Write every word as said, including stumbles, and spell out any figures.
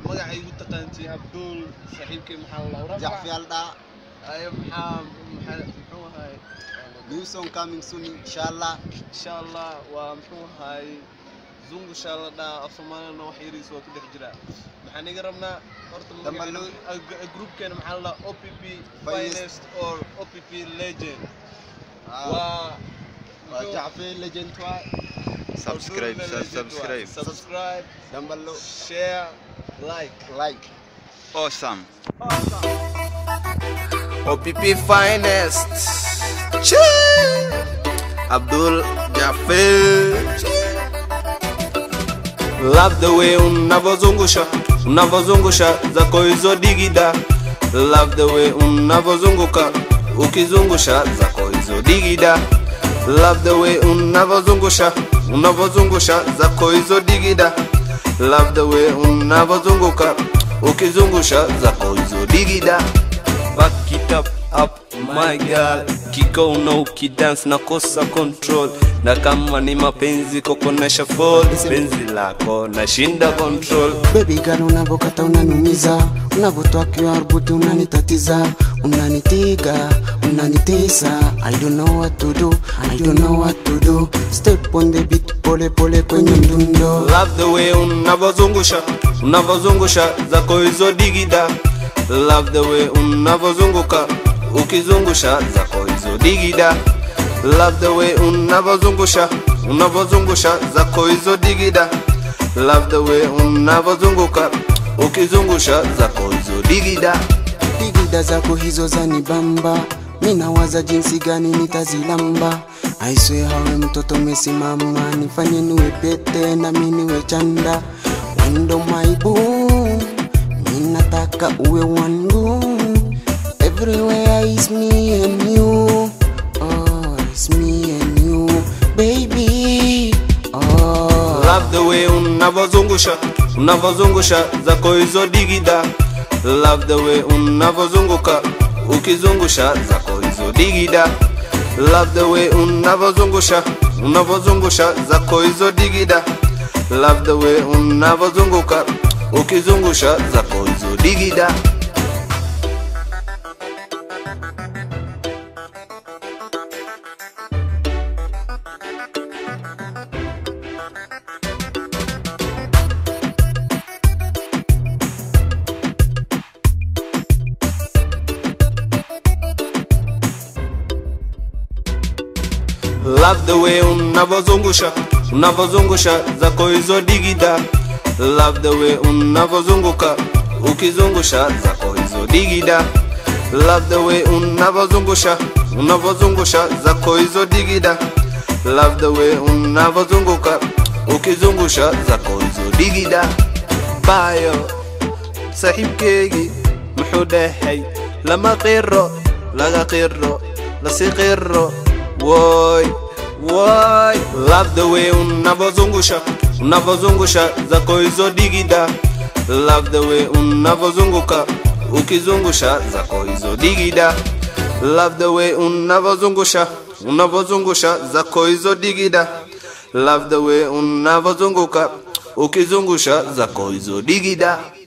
magacay ugu taqaantii Abdul saaxiibkay maxaa la oran Jacfi Alda ay maxaa muxuu ahay new song coming soon inshallah inshallah waa muxuu ahay zungu inshallah da afsoomaaliya wax yariis waa ku dhex jira maxaan iga rabnaa horta groupkeena maxaa la O P P finest or O P P legend waa Jacfi legend waa subscribe subscribe subscribe dan below share like like awesome awesome O P P finest Abdul Jacfi. Love the way unavozungusha unavozungusha zako hizo digida. Love the way unavozunguka ukizungusha zako hizo digida. Love the way unavozungusha unavozungusha zako hizo digida. Love the way unavozunguka ukizungusha zako hizo digida. Back it up up my girl, kiko no kidance na kosa control, na kama ni mapenzi kokonesha fall, penzi lako na shinda control. Baby girl unavokata unanumiza, unavotoa kiarbuti unanitatiza, unanitiga, unanitesa. I don't know what to do, I don't know what to do. Step on the beat pole pole kwenye mdundo. Love the way unavozungusha unavozungusha zako hizo digida. Love the way unavozunguka ukizungusha zako hizo digida. Love the way unavozungusha unavozungusha zako hizo digida. Love the way unavozunguka ukizungusha zako hizo digida. Digida zako hizo zanibamba, mina waza jinsi gani nitazilamba. I swear hawe mtoto mesimama, nifanye niwe pete na mimi niwe chanda. Wendo my boo, minataka uwe wangu. Everywhere is me and you, oh it's me and you baby, oh. Love the way unavozungusha unavozungusha zako hizo digida. Love the way unavozunguka ukizungusha zako hizo digida. Love the way unavozungusha unavozungusha zako hizo digida. Love the way unavozunguka ukizungusha zako hizo digida. Love the way unavozungusha unavozungusha zako hizo digida. Love the way unavozunguka ukizungusha zako hizo digida. Love the way unavozungusha unavozungusha zako hizo digida. Love the way unavozunguka ukizungusha zako hizo digida. Bayo sahibkeygi muxuu dhahay lama qiro laga qiro lasi qiro. Woy, woy. Love the way unavozungusha unavozungusha zako hizo digida. Love the way unavozunguka ukizungusha zako hizo digida. Love the way unavozungusha unavozungusha zako hizo digida. Love the way unavozunguka ukizungusha zako hizo digida.